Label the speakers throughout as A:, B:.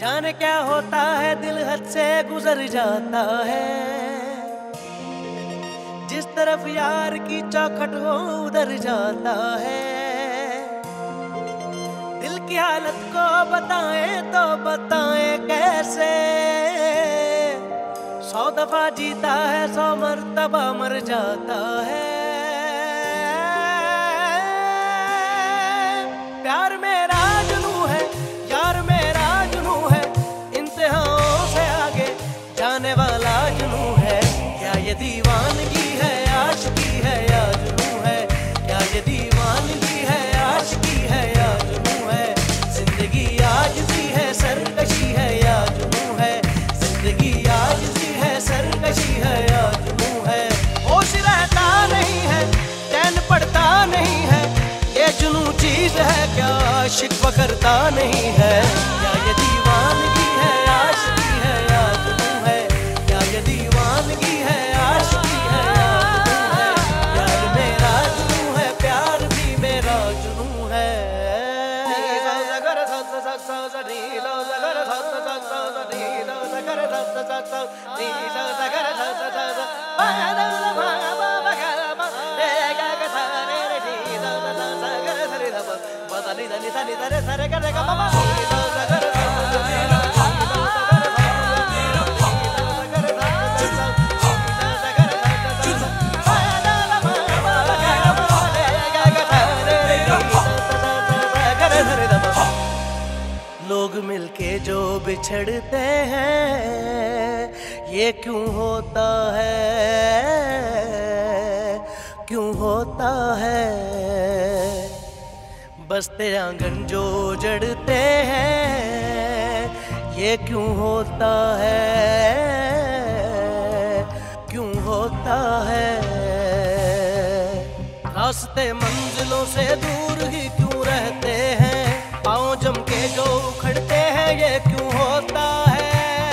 A: जाने क्या होता है दिल हद से गुजर जाता है। जिस तरफ यार की चौखट हो उधर जाता है। दिल की हालत को बताएं तो बताएं कैसे। 100 दफा जीता है 100 मर्तबा मर जाता है। प्यार मेरा जुनू है, यार मेरा जुनू है, इंतहाओं से आगे जाने वाला जुनू है। क्या ये दीवानगी है, आशिकी है या जुनू है? क्या ये दीवानगी है, आशिकी है या जुनू है? जिंदगी आजिज़ी है, सरकशी है या जुनू है? जिंदगी आजिज़ी है, सरकशी है या जुनू है? होश रहता नहीं है, चैन पड़ता नहीं है, ये जुनू चीज है क्या शिकवा करता नहीं है? क्या ये दीवानगी है, आशिकी है या जुनू है? क्या ये दीवानगी है, आशिकी है या जुनू है? यार मेरा जुनू है, प्यार भी मेरा जुनू है। लोग मिलके जो बिछड़ते हैं ये क्यों होता है, क्यों होता है? बसते आंगन जो जड़ते हैं ये क्यों होता है, क्यों होता है? रास्ते मंजिलों से दूर ही क्यों रहते हैं? पाँव जम के जो उखड़ते हैं ये क्यों होता है,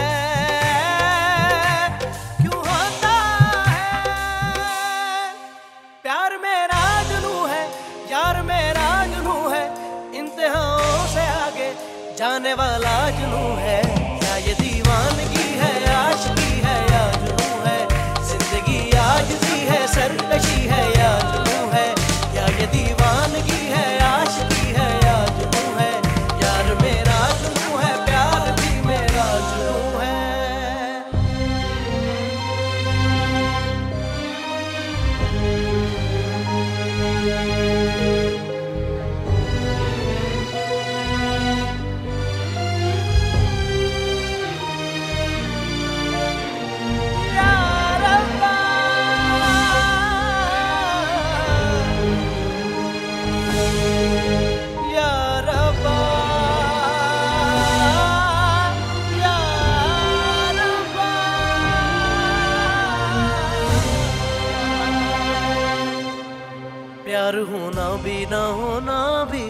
A: क्यों होता है? प्यार मेरा जुनू है, यार मेरा जुनू है, इंतहाओं से आगे जाने वाला जुनू है। क्या ये दीवानगी है, आशिकी है या जुनू है? जिंदगी आजिज़ी है, सरकशी है या जुनू है? क्या ये दीवानगी है, आशिकी है या जुनू है? यार मेरा जुनू है, प्यार भी मेरा जुनू है। प्यार होना भी ना होना भी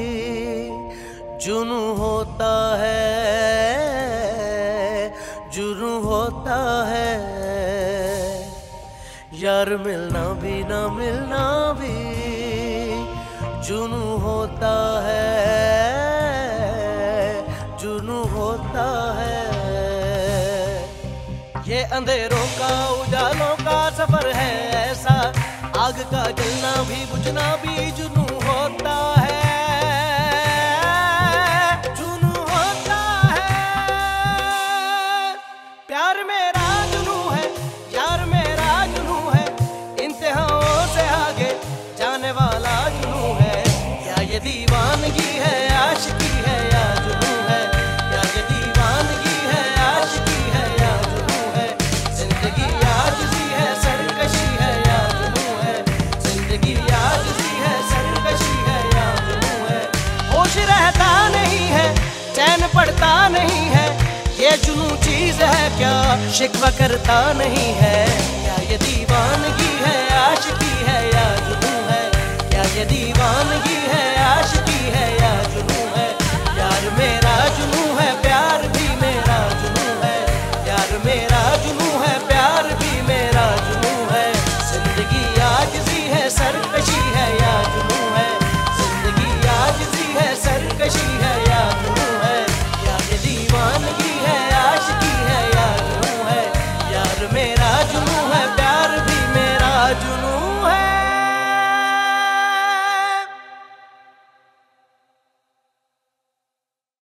A: जुनू होता है, जुनू होता है। यार मिलना भी ना मिलना भी जुनू होता है, जुनू होता है। ये अंधेरों का उजालों का सफर है ऐसा, आग का जलना भी बुझना भी जुनू होता है, जुनू होता है। प्यार मेरा जुनू है, यार मेरा जुनू है, इंतहाओं से आगे जाने वाला जुनू है। क्या ये दीवानगी है, आशिकी है या जुनू है? क्या ये दीवानगी है, आशिकी है या जुनू है? जिंदगी आजिज़ी है, सरकशी है या जुनू है? जिंदगी आजिज़ी है, सरकशी है या जुनू है? होश रहता नहीं है, चैन पड़ता नहीं है, ये जुनू चीज है क्या शिकवा करता नहीं है? क्या ये दीवानगी है, आशिकी है या जुनू है? क्या ये दीवानगी है,